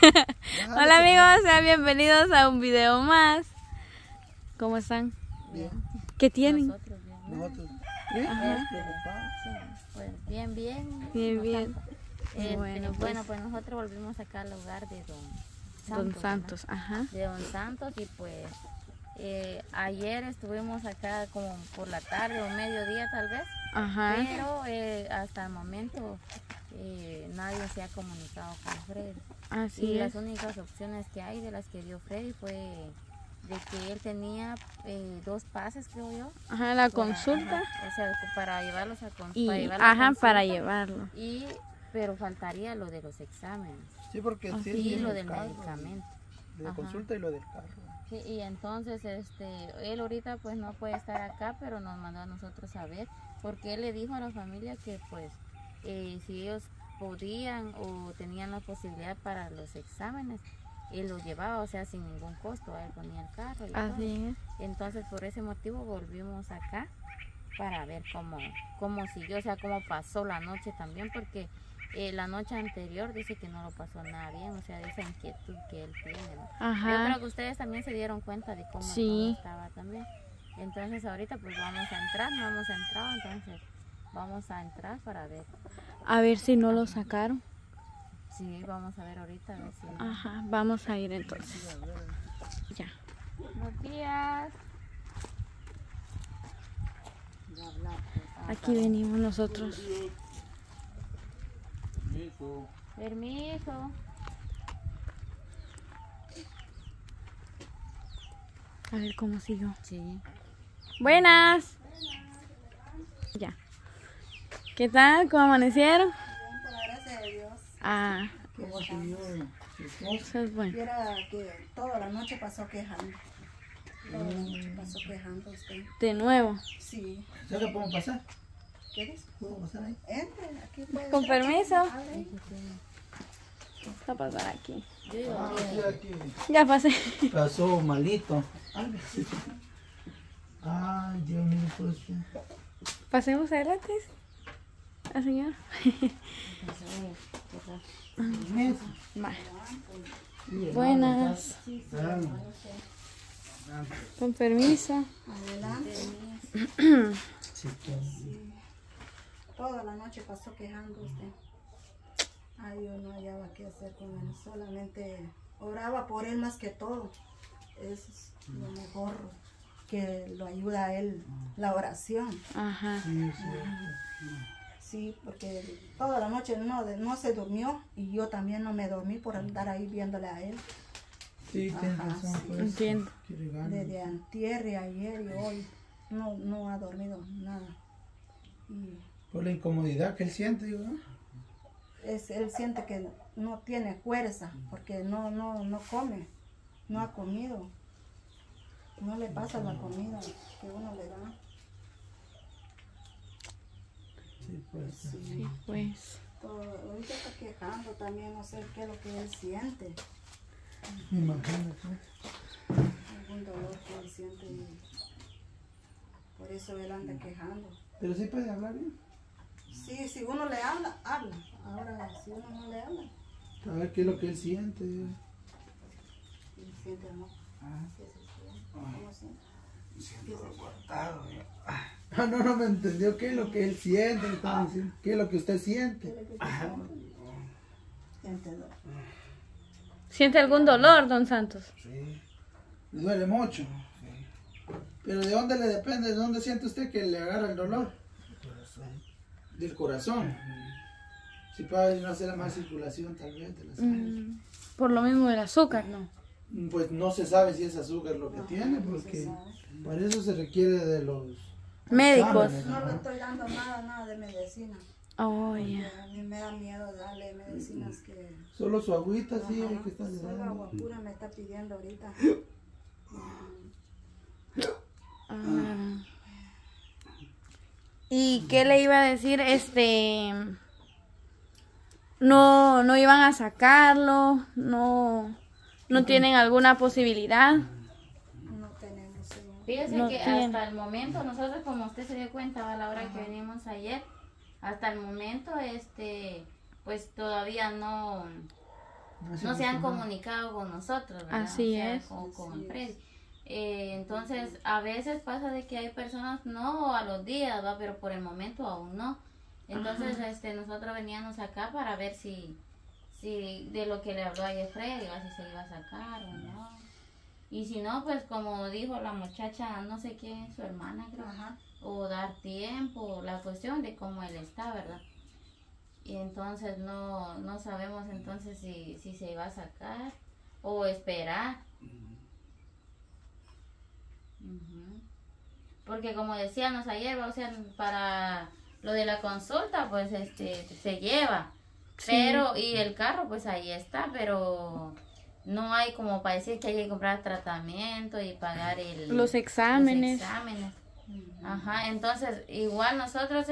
Hola amigos, sean bienvenidos a un video más. ¿Cómo están? Bien. ¿Qué tienen? Nosotros bien. Nosotros, ¿sí? Preocupados. Sí, pues bien. Bien. Bueno, Bueno, pues nosotros volvimos acá al hogar de Don Santos, ajá. De Don Santos y pues ayer estuvimos acá como por la tarde o mediodía tal vez. Ajá. Pero hasta el momento nadie se ha comunicado con Freddy. Así Y es. las únicas opciones que hay de las que dio Freddy fue de que él tenía 2 pases, creo yo. Ajá, la consulta. Ajá, o sea, para llevarlos a Y, consulta. para llevarlo. Pero faltaría lo de los exámenes. Sí, porque Ah, sí, sí. Y lo del del carro, medicamento. de Ajá. consulta y lo del carro. Sí, y entonces él ahorita pues no puede estar acá, pero nos mandó a nosotros saber, porque él le dijo a la familia que pues si ellos podían o tenían la posibilidad para los exámenes, él los llevaba, o sea, sin ningún costo, él ponía el carro y todo. Así es. Entonces por ese motivo volvimos acá para ver cómo siguió, o sea, cómo pasó la noche también, porque la noche anterior dice que no lo pasó nada bien, o sea, de esa inquietud que él tiene, ¿no? Ajá. Yo creo que ustedes también se dieron cuenta de cómo Sí. estaba también. Entonces ahorita pues vamos a entrar, no hemos entrado, entonces vamos a entrar para ver. A ver si no lo sacaron. Sí, vamos a ver ahorita, a ver si... Ajá, vamos a ir entonces. Ya. Buenos días. Aquí venimos nosotros. Permiso. A ver cómo siguió. Sí. Buenas. Ya. ¿Qué tal? ¿Cómo amanecieron? Gracias a Dios. Ah, ¿Cómo siguió su esposa? eso es bueno. Viera que toda la noche pasó quejando. Toda la noche pasó quejando usted. De nuevo. Sí. ¿Ya que podemos pasar? ¿Qué dice? ¿Puedo pasar ahí? Entre, aquí puede Con entrar. permiso. Abre ahí. Vamos a pasar aquí. Yo digo, Ah, sí, aquí. Ya pasé. Pasó malito. Ay, Dios mío, pues. Pasemos adelante. La señora. Va. Buenas. Con permiso. Adelante. Sí, Toda la noche pasó quejando usted. Ay, yo no hallaba qué hacer con él. Solamente oraba por él más que todo. Es lo mejor que lo ayuda a él, la oración. Ajá. sí. Sí, porque toda la noche no se durmió y yo también no me dormí por andar ahí viéndole a él. Sí, tienes Ajá, razón. sí. Pues, Entiendo. quiere ganas. Desde antier y ayer y hoy no ha dormido nada. Y Por la incomodidad que él siente, digo, ¿no? él siente que no tiene fuerza porque no come, no ha comido. No le pasa la comida que uno le da. Sí, pues. Sí, pues. Ahorita está quejando también, no sé qué es lo que él siente. Imagínate. Algún dolor que él siente y por eso él anda quejando. Pero sí puede hablar bien. Sí, si uno le habla, habla. Ahora, si uno no le habla, A ver qué es lo que él siente. él siente amor. Ah, ¿Qué se siente? ¿Cómo siente? siento aguantado. No me entendió qué es lo que él siente. Me estaba diciendo. ¿Qué es lo que usted siente? Siente dolor. ¿Siente algún dolor, don Santos? Sí. Le duele mucho. Sí. Pero ¿de dónde le depende? ¿De dónde siente usted que le agarra el dolor? Del corazón. Si puede no hacer más circulación tal vez de la sangre. Por lo mismo del azúcar, ¿no? Pues no se sabe si es azúcar lo que tiene, porque para eso se requiere de los Médicos. exámenes, No ¿no? le estoy dando nada de medicina. Oh, ya. A mí me da miedo darle medicinas que... Solo su agüita, sí, Ajá, hay que estar solo dando. agua pura me está pidiendo ahorita. Ah. ¿Y qué le iba a decir? No iban a sacarlo, no tienen alguna posibilidad. No tenemos, señor. Fíjese No que tiene. hasta el momento, nosotros como usted se dio cuenta a la hora que venimos ayer, hasta el momento, pues todavía no no se han comunicado con nosotros, ¿verdad? Así O sea, es. con Freddy. Entonces, a veces pasa de que hay personas, no a los días, ¿va? Pero por el momento aún no. Entonces, nosotros veníamos acá para ver si de lo que le habló ayer Freddy, ¿va? Si se iba a sacar o no. Y si no, pues como dijo la muchacha, no sé quién, su hermana creo, Ajá. o dar tiempo, la cuestión de cómo él está, ¿verdad? Y entonces no sabemos entonces si se iba a sacar o esperar. Ujú. Porque como decíamos ayer, o sea, para lo de la consulta, pues se lleva. Sí. Pero, y el carro, pues ahí está, pero no hay como para decir que hay que comprar tratamiento y pagar Los exámenes. los exámenes. Ajá, entonces igual nosotros,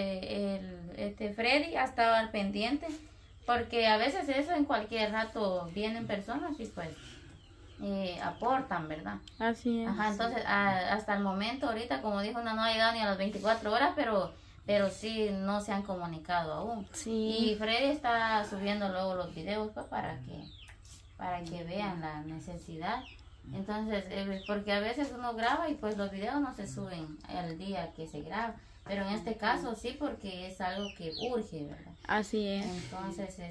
Freddy ha estado al pendiente, porque a veces eso en cualquier rato vienen personas y pues aportan, ¿verdad? Así es. Ajá, entonces hasta el momento ahorita, como dijo, no ha llegado ni a las 24 horas, pero sí no se han comunicado aún. Sí. Y Freddy está subiendo luego los videos pues, para que vean la necesidad. Entonces, porque a veces uno graba y pues los videos no se suben al día que se graba. Pero en este caso sí, porque es algo que urge, ¿verdad? Así es. Entonces,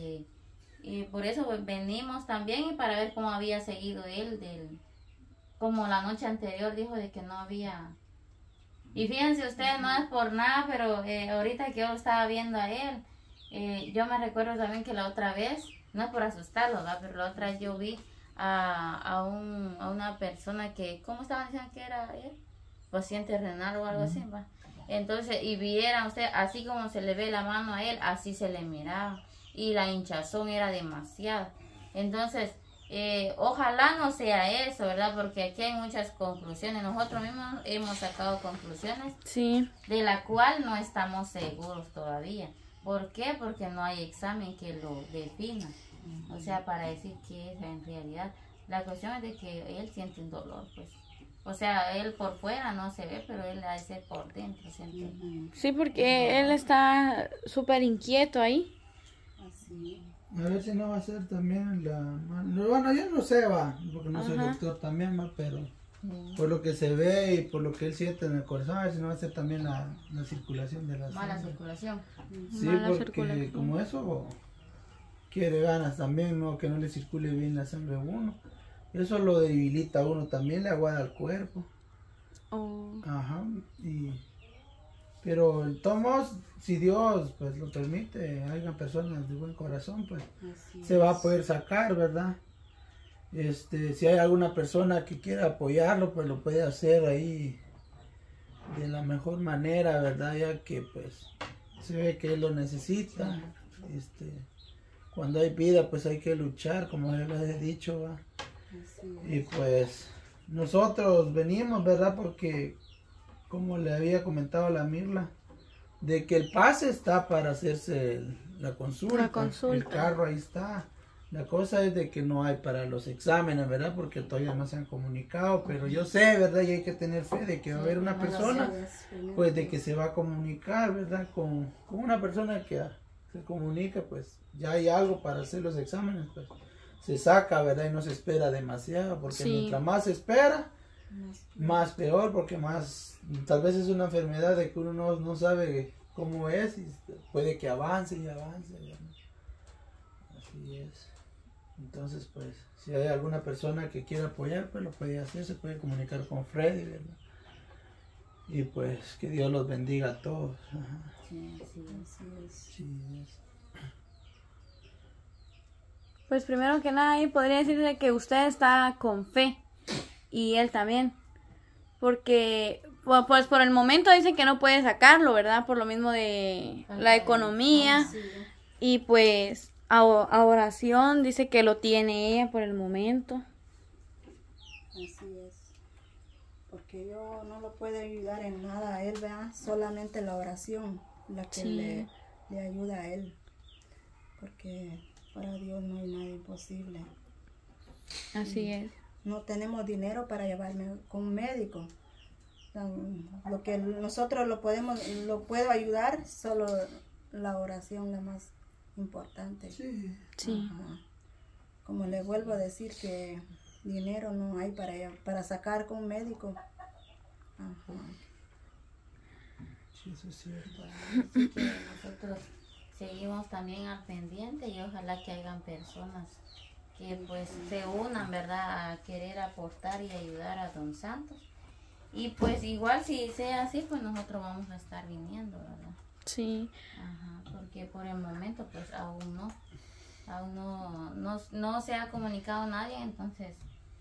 y por eso pues, venimos también y para ver cómo había seguido él como la noche anterior dijo de que no había. Y fíjense ustedes, no es por nada, pero ahorita que yo estaba viendo a él, yo me recuerdo también que la otra vez, no es por asustarlo, ¿verdad? Pero la otra vez yo vi a una persona que, ¿cómo estaban diciendo que era él? Paciente renal o algo así, ¿va? Entonces, y vieran usted, así como se le ve la mano a él, así se le miraba. Y la hinchazón era demasiada. Entonces, ojalá no sea eso, ¿verdad? Porque aquí hay muchas conclusiones. Nosotros mismos hemos sacado conclusiones Sí. de la cual no estamos seguros todavía. ¿Por qué? Porque no hay examen que lo defina. O sea, para decir qué es en realidad. La cuestión es de que él siente un dolor, pues. O sea, él por fuera no se ve, pero él ha de ser por dentro. Siente. Sí, porque él está súper inquieto ahí. Así. A ver si no va a ser también la mano. Bueno, yo no sé, va, porque no soy Ajá. doctor también, va, pero por lo que se ve y por lo que él siente en el corazón, a ver si no va a ser también la circulación de la Mala sangre. circulación. Sí, Mala porque circulación. como eso quiere ganas también, ¿no? Que no le circule bien la sangre a uno. Eso lo debilita a uno, también le aguada al cuerpo. Oh. Ajá, pero en tomos, si Dios pues lo permite, hayan personas de buen corazón, pues Así se va a poder sacar, ¿verdad? Si hay alguna persona que quiera apoyarlo, pues lo puede hacer ahí de la mejor manera, ¿verdad? Ya que pues se ve que él lo necesita. Cuando hay vida, pues hay que luchar, como él les he dicho, ¿va? Y pues nosotros venimos, ¿verdad? Porque como le había comentado a la Mirla, de que el pase está para hacerse la consulta. La consulta. El carro ahí está. La cosa es de que no hay para los exámenes, ¿verdad? Porque todavía no se han comunicado, pero yo sé, ¿verdad? Y hay que tener fe de que va a haber una persona, pues de que se va a comunicar, ¿verdad? Con una persona que se comunica, pues ya hay algo para hacer los exámenes, pues se saca, ¿verdad? Y no se espera demasiado, porque Sí. mientras más se espera, más peor, porque más, tal vez es una enfermedad de que uno no sabe cómo es y puede que avance y avance, ¿verdad? Así es. Entonces, pues, si hay alguna persona que quiera apoyar, pues lo puede hacer, se puede comunicar con Freddy, ¿verdad? Y pues, que Dios los bendiga a todos. Ajá. Sí, sí. Así es. Sí, es. Pues primero que nada ahí podría decirse que usted está con fe y él también, porque pues por el momento dicen que no puede sacarlo, ¿verdad? Por lo mismo de la economía y pues a oración dice que lo tiene ella por el momento. Así es. Porque yo no lo puedo ayudar en nada a él, ¿verdad? Solamente la oración, la que Sí. le ayuda a él. Porque para Dios no hay nada imposible. Así es. No tenemos dinero para llevarme con un médico. Lo que nosotros lo puedo ayudar, solo la oración la más importante. Sí. Sí. Ajá. como le vuelvo a decir que dinero no hay para sacar con un médico. Ajá. Sí, eso es cierto. Bueno, así que nosotros seguimos también al pendiente y ojalá que hayan personas que pues se unan, ¿verdad?, a querer aportar y ayudar a Don Santos. Y pues igual si sea así, pues nosotros vamos a estar viniendo, ¿verdad? Sí. Ajá, porque por el momento pues aún no se ha comunicado nadie, entonces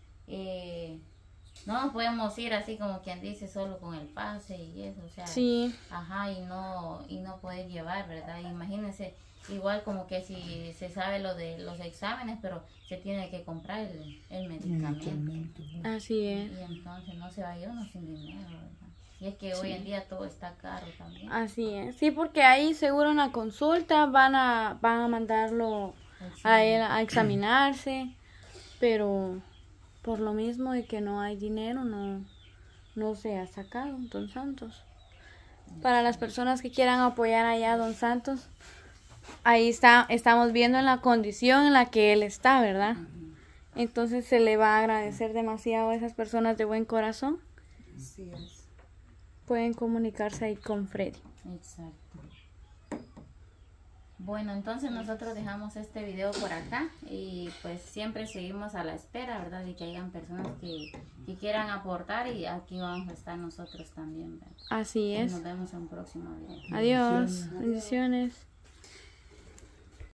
no nos podemos ir así como quien dice solo con el pase y eso, o sea, Sí. ajá, y no poder llevar, ¿verdad? Imagínense, igual como que si se sabe lo de los exámenes, pero se tiene que comprar el medicamento. Así es. Y entonces no se va a ir uno sin dinero, ¿verdad? Y es que hoy en día todo está caro también. Así es. Sí, porque ahí seguro en la consulta van a mandarlo a él a examinarse, pero por lo mismo de que no hay dinero, no se ha sacado Don Santos. Para las personas que quieran apoyar allá a Don Santos, ahí estamos viendo en la condición en la que él está, ¿verdad? Entonces se le va a agradecer demasiado a esas personas de buen corazón. Así es. Pueden comunicarse ahí con Freddy. Exacto. Bueno, entonces nosotros dejamos este video por acá y pues siempre seguimos a la espera, ¿verdad? De que hayan personas que quieran aportar y aquí vamos a estar nosotros también, ¿verdad? Así Pues es. nos vemos en un próximo video. Adiós. Bendiciones.